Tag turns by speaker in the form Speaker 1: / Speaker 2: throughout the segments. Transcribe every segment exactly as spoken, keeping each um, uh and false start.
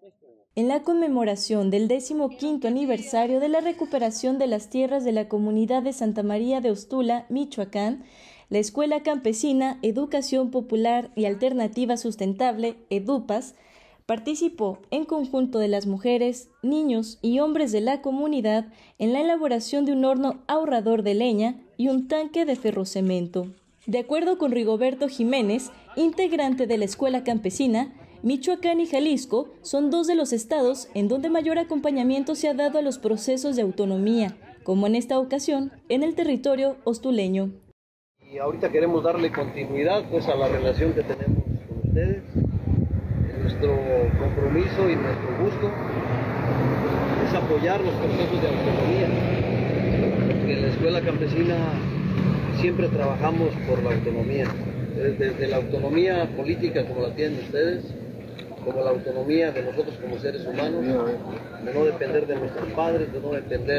Speaker 1: En la conmemoración del decimoquinto aniversario de la recuperación de las tierras de la comunidad de Santa María de Ostula, Michoacán, la Escuela Campesina Educación Popular y Alternativa Sustentable, EDUPAS, participó en conjunto de las mujeres, niños y hombres de la comunidad en la elaboración de un horno ahorrador de leña y un tanque de ferrocemento. De acuerdo con Rigoberto Jiménez, integrante de la Escuela Campesina, Michoacán y Jalisco son dos de los estados en donde mayor acompañamiento se ha dado a los procesos de autonomía, como en esta ocasión en el territorio ostuleño.
Speaker 2: Y ahorita queremos darle continuidad pues a la relación que tenemos con ustedes, nuestro compromiso y nuestro gusto es apoyar los procesos de autonomía, porque en la Escuela Campesina siempre trabajamos por la autonomía, desde la autonomía política como la tienen ustedes, como la autonomía de nosotros como seres humanos, de no depender de nuestros padres, de no depender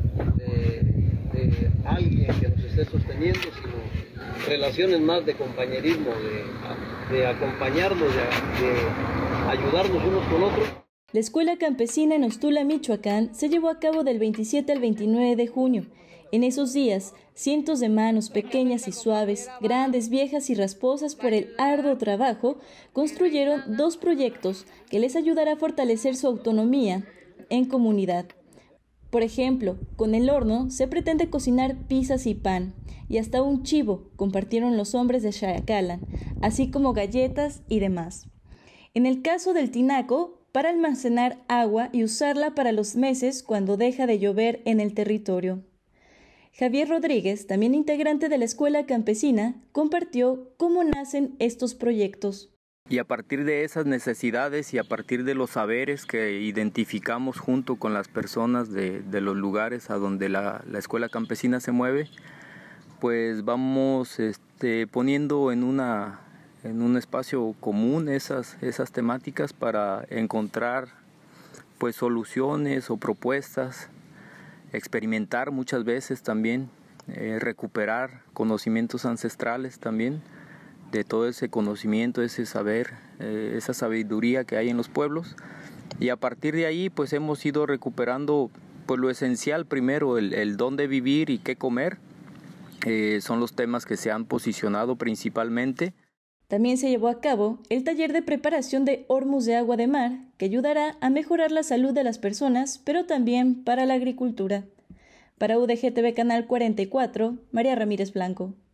Speaker 2: de, de alguien que nos esté sosteniendo, sino relaciones más de compañerismo, de, de acompañarnos, de, de ayudarnos unos con otros.
Speaker 1: La Escuela Campesina en Ostula, Michoacán, se llevó a cabo del veintisiete al veintinueve de junio. En esos días, cientos de manos pequeñas y suaves, grandes, viejas y rasposas por el arduo trabajo, construyeron dos proyectos que les ayudará a fortalecer su autonomía en comunidad. Por ejemplo, con el horno se pretende cocinar pizzas y pan, y hasta un chivo compartieron los hombres de Xacalan, así como galletas y demás. En el caso del tinaco, para almacenar agua y usarla para los meses cuando deja de llover en el territorio. Javier Rodríguez, también integrante de la Escuela Campesina, compartió cómo nacen estos proyectos.
Speaker 3: Y a partir de esas necesidades y a partir de los saberes que identificamos junto con las personas de, de los lugares a donde la, la Escuela Campesina se mueve, pues vamos este, poniendo en, una, en un espacio común esas, esas temáticas para encontrar pues, soluciones o propuestas, experimentar muchas veces también, eh, recuperar conocimientos ancestrales también, de todo ese conocimiento, ese saber, eh, esa sabiduría que hay en los pueblos, y a partir de ahí pues hemos ido recuperando pues lo esencial primero, el, el dónde vivir y qué comer, eh, son los temas que se han posicionado principalmente.
Speaker 1: También se llevó a cabo el taller de preparación de hormus de agua de mar, que ayudará a mejorar la salud de las personas, pero también para la agricultura. Para U D G T V Canal cuarenta y cuatro, María Ramírez Blanco.